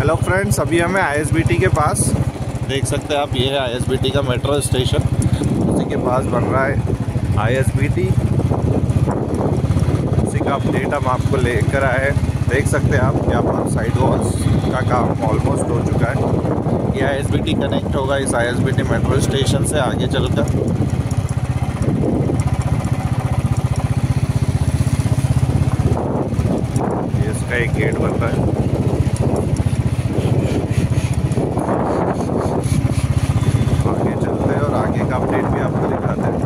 Hello friends, अभी हमें ISBT के पास देख सकते हैं आप। ये है आईएसबीटी का मेट्रो स्टेशन, उसी के पास बन रहा है आईएसबीटी। उसी का अपडेट हम आपको लेकर आए हैं। देख सकते हैं आप यहाँ पर साइड वॉल्स का काम ऑलमोस्ट हो चुका है। ये आईएसबीटी कनेक्ट होगा इस आईएसबीटी मेट्रो स्टेशन से आगे चलकर। ये इसका एक गेट बन रहा है। आगे चलते हैं और आगे का अपडेट भी आपको दिखाते हैं।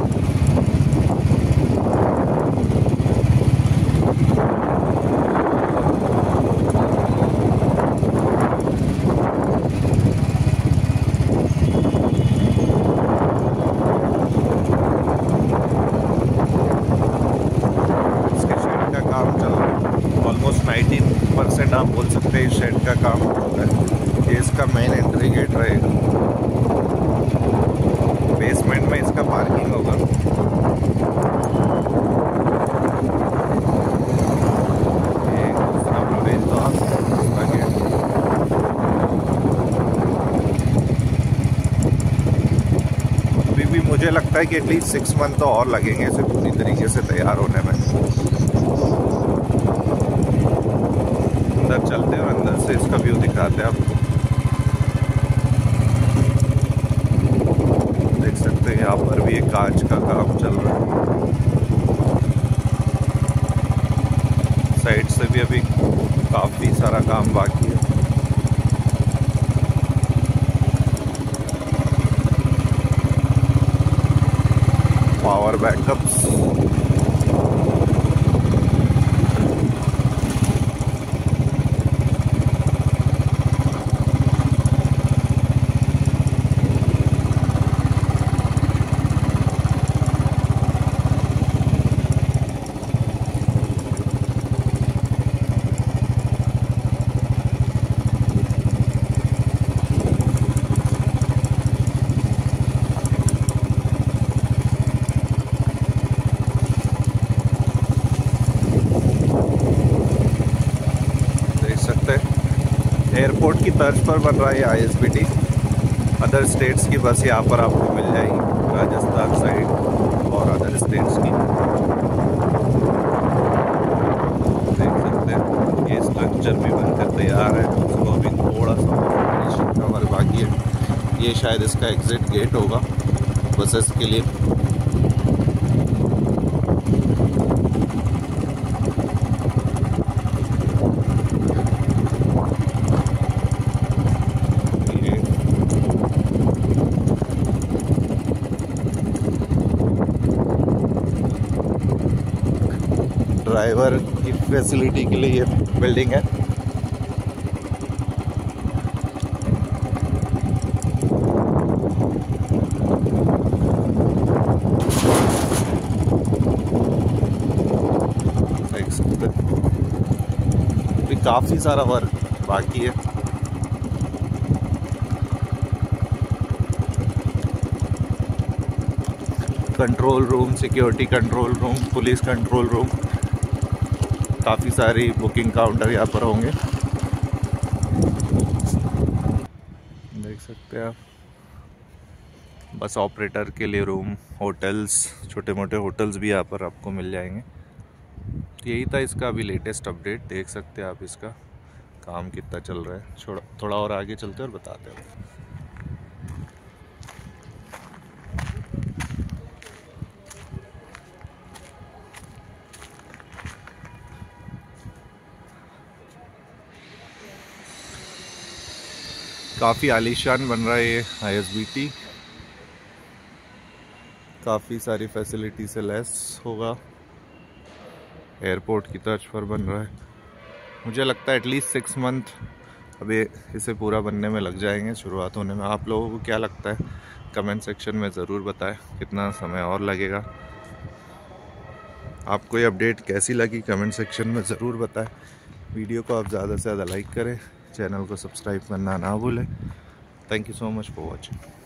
इसके शेड का काम चल रहा है। ऑलमोस्ट 90% आप बोल सकते हैं इस शेड का काम हो रहा है। ये इसका मेन एंट्री गेट रहेगा। बेसमेंट में इसका पार्किंग होगा। ये दूसरा प्रवेश द्वार, दूसरा गेट। अभी भी मुझे लगता है कि एटलीस्ट 6 मंथ तो और लगेंगे इसे पूरी तरीके से तैयार होने में। अंदर चलते हैं और अंदर से इसका व्यू दिखाते हैं आपको। देख सकते हैं यहाँ पर भी एक कांच का काम चल रहा है। साइड से भी अभी काफ़ी सारा काम बाकी है। पावर बैकअप्स, एयरपोर्ट की तर्ज पर बन रहा है आईएसबीटी। अदर स्टेट्स की बस यहाँ पर आपको मिल जाएगी, राजस्थान साइड और अदर स्टेट्स की। देख सकते हैं ये स्ट्रक्चर भी बनकर तैयार है। उसको अभी थोड़ा सा फिनिशिंग का वर्क बाकी है। ये शायद इसका एग्जिट गेट होगा बसेस के लिए। ड्राइवर की फैसिलिटी के लिए ये बिल्डिंग है। देख सकते हैं अभी काफ़ी सारा वर्क बाकी है। Control room, security control room, police control room, काफ़ी सारी बुकिंग काउंटर यहाँ पर होंगे। देख सकते हैं आप बस ऑपरेटर के लिए रूम, होटल्स, छोटे मोटे होटल्स भी यहाँ पर आपको मिल जाएंगे। यही था इसका अभी लेटेस्ट अपडेट। देख सकते हैं आप इसका काम कितना चल रहा है। थोड़ा और आगे चलते हैं और बताते हैं। काफ़ी आलीशान बन रहा है ये आईएसबीटी। काफ़ी सारी फैसिलिटी से लेस होगा। एयरपोर्ट की तर्ज पर बन रहा है। मुझे लगता है एटलीस्ट 6 मंथ अभी इसे पूरा बनने में लग जाएंगे, शुरुआत होने में। आप लोगों को क्या लगता है कमेंट सेक्शन में ज़रूर बताएं कितना समय और लगेगा। आपको ये अपडेट कैसी लगी कमेंट सेक्शन में ज़रूर बताएं। वीडियो को आप ज़्यादा से ज़्यादा लाइक करें, चैनल को सब्सक्राइब करना ना भूलें। Thank you so much for watching.